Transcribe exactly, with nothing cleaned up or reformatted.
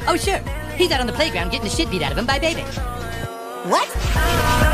Oh, sure. He's out on the playground getting the shit beat out of him by Baby. What?